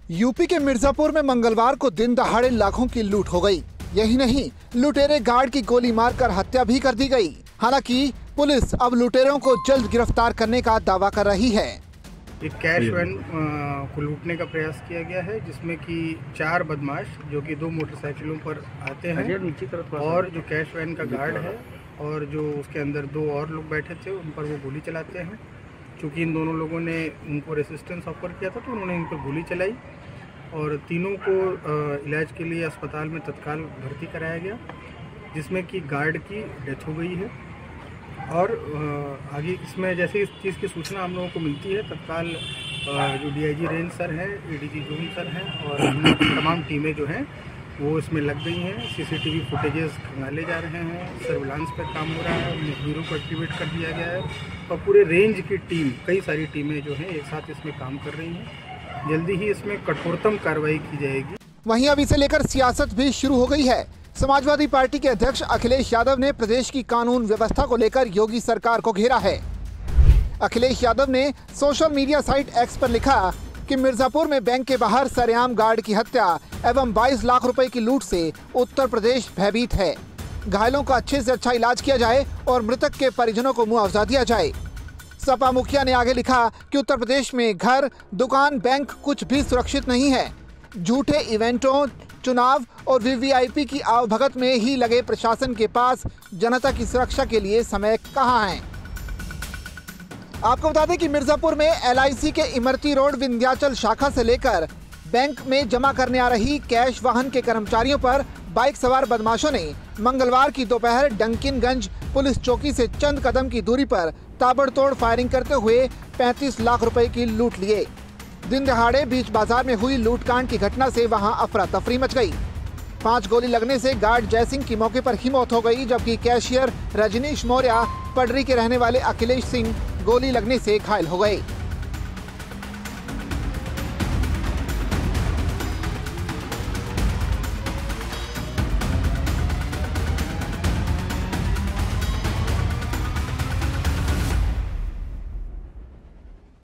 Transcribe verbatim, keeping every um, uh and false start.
UP के मिर्जापुर में मंगलवार को दिन दहाड़े लाखों की लूट हो गई। यही नहीं, लुटेरे गार्ड की गोली मारकर हत्या भी कर दी गई। हालांकि पुलिस अब लुटेरों को जल्द गिरफ्तार करने का दावा कर रही है। एक कैश वैन को लूटने का प्रयास किया गया है, जिसमें कि चार बदमाश जो कि दो मोटरसाइकिलों पर आते हैं और जो कैश वैन का गार्ड है और जो उसके अंदर दो और लोग बैठे थे उन पर वो गोली चलाते हैं। चूँकि इन दोनों लोगों ने उनको रेसिस्टेंस ऑफर किया था तो उन्होंने इन पर गोली चलाई और तीनों को इलाज के लिए अस्पताल में तत्काल भर्ती कराया गया, जिसमें कि गार्ड की डेथ हो गई है। और आगे इसमें जैसे इस चीज़ की सूचना हम लोगों को मिलती है, तत्काल जो डीआईजी रेंज सर हैं, एडीजी जोन सर हैं और तमाम टीमें जो हैं वो इसमें लग गई हैं। सीसीटीवी फुटेजेस खंगाले जा रहे हैं, सर्विलांस पर काम हो रहा है, मजदूरों को एक्टिवेट कर दिया गया है और पूरे रेंज की टीम, कई सारी टीमें जो हैं एक साथ इसमें काम कर रही हैं। जल्दी ही इसमें कठोरतम कार्रवाई की जाएगी। वहीं अब इसे लेकर सियासत भी शुरू हो गई है। समाजवादी पार्टी के अध्यक्ष अखिलेश यादव ने प्रदेश की कानून व्यवस्था को लेकर योगी सरकार को घेरा है। अखिलेश यादव ने सोशल मीडिया साइट एक्स पर लिखा कि मिर्जापुर में बैंक के बाहर सरेआम गार्ड की हत्या एवं बाईस लाख रुपए की लूट से उत्तर प्रदेश भयभीत है। घायलों का अच्छे से अच्छा इलाज किया जाए और मृतक के परिजनों को मुआवजा दिया जाए। सपा मुखिया ने आगे लिखा कि उत्तर प्रदेश में घर, दुकान, बैंक कुछ भी सुरक्षित नहीं है। झूठे इवेंटों, चुनाव और वीवीआईपी की आवभगत में ही लगे प्रशासन के पास जनता की सुरक्षा के लिए समय कहाँ है। आपको बता दें कि मिर्जापुर में एलआईसी के इमरती रोड विंध्याचल शाखा से लेकर बैंक में जमा करने आ रही कैश वाहन के कर्मचारियों पर बाइक सवार बदमाशों ने मंगलवार की दोपहर डंकिनगंज पुलिस चौकी से चंद कदम की दूरी पर ताबड़तोड़ फायरिंग करते हुए पैंतीस लाख रुपए की लूट लिए। दिन दहाड़े बीच बाजार में हुई लूटकांड की घटना से वहां अफरा तफरी मच गई। पांच गोली लगने से गार्ड जयसिंह की मौके पर ही मौत हो गई, जबकि कैशियर रजनीश मौर्य, पडरी के रहने वाले अखिलेश सिंह गोली लगने से घायल हो गए।